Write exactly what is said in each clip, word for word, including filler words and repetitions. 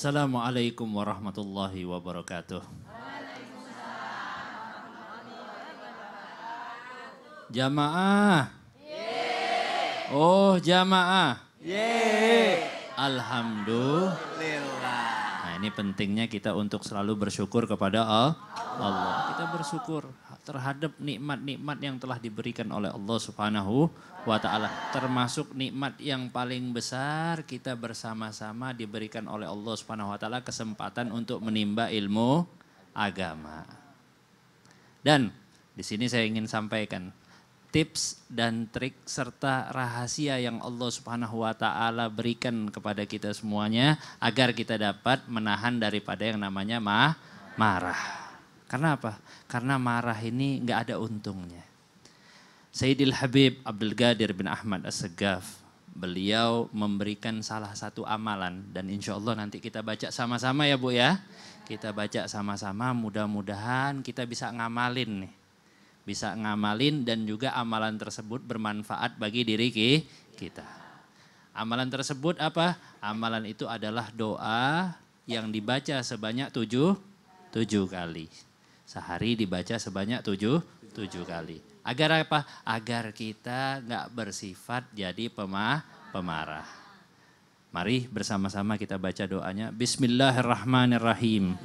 Assalamualaikum warahmatullahi wabarakatuh. Jamaah. Oh jamaah. Alhamdulillah. Nah ini pentingnya kita untuk selalu bersyukur kepada Allah. Kita bersyukur terhadap nikmat-nikmat yang telah diberikan oleh Allah Subhanahu wa ta'ala. Termasuk nikmat yang paling besar kita bersama-sama diberikan oleh Allah Subhanahu wa ta'ala kesempatan untuk menimba ilmu agama. Dan di sini saya ingin sampaikan tips dan trik serta rahasia yang Allah Subhanahu wa ta'ala berikan kepada kita semuanya agar kita dapat menahan daripada yang namanya ma marah. Karena apa? Karena marah ini nggak ada untungnya. Sayyidil Habib Abdul Qadir bin Ahmad As-Saggaf, beliau memberikan salah satu amalan dan insya Allah nanti kita baca sama-sama ya Bu ya. Kita baca sama-sama, mudah-mudahan kita bisa ngamalin nih. Bisa ngamalin dan juga amalan tersebut bermanfaat bagi diri kita. Amalan tersebut apa? Amalan itu adalah doa yang dibaca sebanyak tujuh, tujuh kali. Sehari dibaca sebanyak tujuh, tujuh kali. Agar apa? Agar kita nggak bersifat jadi pemah, pemarah. Mari bersama-sama kita baca doanya. Bismillahirrahmanirrahim.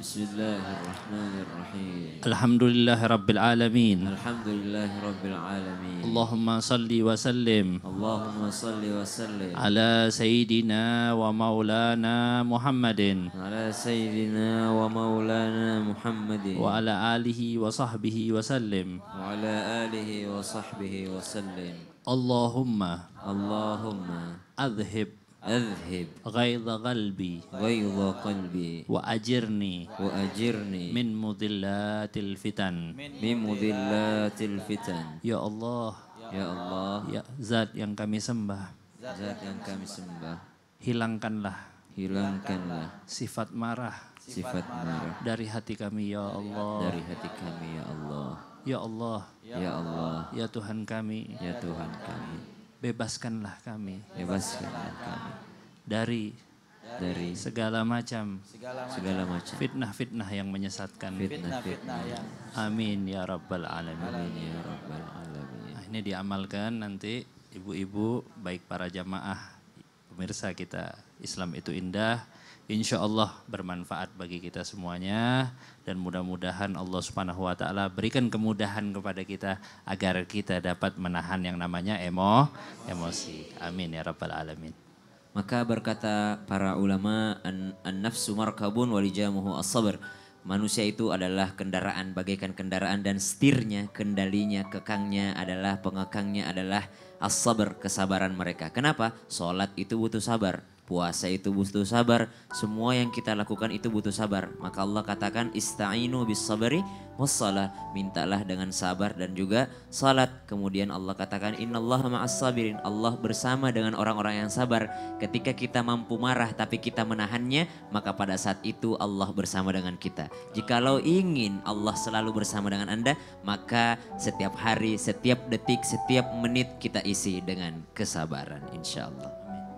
Bismillahirrahmanirrahim. Alhamdulillahirabbil alamin. Alhamdulillahirabbil alamin. Allahumma salli wa sallim. Allahumma salli wa sallim. Ala sayyidina wa maulana Muhammadin. Ala sayyidina wa maulana Muhammadin. Wa ala alihi wa sahbihi wa sallim. Wa ala alihi wa sahbihi wa sallim. Allahumma. Allahumma. Adhib. أذهب غيظ قلبي غيظ قلبي وأجرني وأجرني من مضلات الفتن من مضلات الفتن. Ya Allah, Ya Allah, ya Zat yang kami sembah, Zat yang kami sembah, hilangkanlah hilangkanlah sifat marah sifat marah dari hati kami ya Allah. dari hati kami ya Allah. Ya Allah, Ya Allah, ya Tuhan kami, ya Tuhan kami, bebaskanlah kami bebaskanlah kami dari dari segala macam segala macam fitnah-fitnah yang menyesatkan. fitnah-fitnah. Amin ya Rabbal Alamin. Amin ya Rabbal Alamin. Nah, ini diamalkan nanti ibu-ibu baik para jamaah pemirsa kita Islam itu indah. Insya Allah bermanfaat bagi kita semuanya dan mudah-mudahan Allah Subhanahu wa ta'ala berikan kemudahan kepada kita agar kita dapat menahan yang namanya emo, emosi. Amin ya Rabbal Alamin. Maka berkata para ulama, an-nafsu markabun walijamuhu as-sabr. Manusia itu adalah kendaraan bagaikan kendaraan dan setirnya, kendalinya, kekangnya adalah, pengekangnya adalah as-sabr, kesabaran mereka. Kenapa? Sholat itu butuh sabar. Puasa itu butuh sabar, semua yang kita lakukan itu butuh sabar. Maka Allah katakan ista'inu bis sabri wassalah, mintalah dengan sabar dan juga salat. Kemudian Allah katakan innallaha ma'as sabirin, Allah bersama dengan orang-orang yang sabar. Ketika kita mampu marah tapi kita menahannya, maka pada saat itu Allah bersama dengan kita. Jikalau ingin Allah selalu bersama dengan Anda, maka setiap hari, setiap detik, setiap menit kita isi dengan kesabaran insyaallah.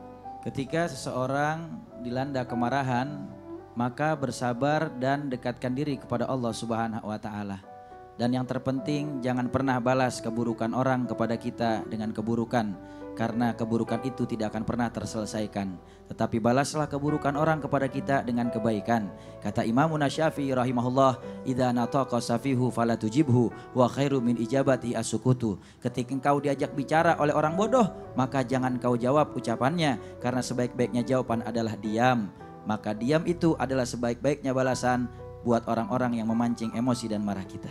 Ketika seseorang dilanda kemarahan, maka bersabar dan dekatkan diri kepada Allah Subhanahu wa ta'ala. Dan yang terpenting, jangan pernah balas keburukan orang kepada kita dengan keburukan, karena keburukan itu tidak akan pernah terselesaikan. Tetapi balaslah keburukan orang kepada kita dengan kebaikan. Kata Imam Syafi'i rahimahullah, idza nataqa safihu fala tujibhu wa khairu min ijabati as-sukutu. Ketika engkau diajak bicara oleh orang bodoh, maka jangan kau jawab ucapannya, karena sebaik-baiknya jawaban adalah diam. Maka diam itu adalah sebaik-baiknya balasan buat orang-orang yang memancing emosi dan marah kita.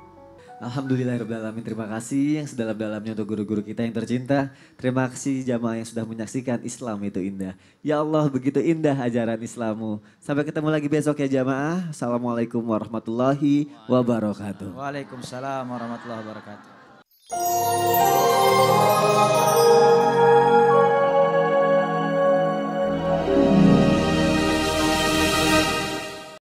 Alhamdulillahirrahmanirrahim. Terima kasih yang sedalam-dalamnya untuk guru-guru kita yang tercinta. Terima kasih jamaah yang sudah menyaksikan Islam itu indah. Ya Allah, begitu indah ajaran Islammu. Sampai ketemu lagi besok ya jamaah. Assalamualaikum warahmatullahi wabarakatuh. Waalaikumsalam warahmatullahi wabarakatuh.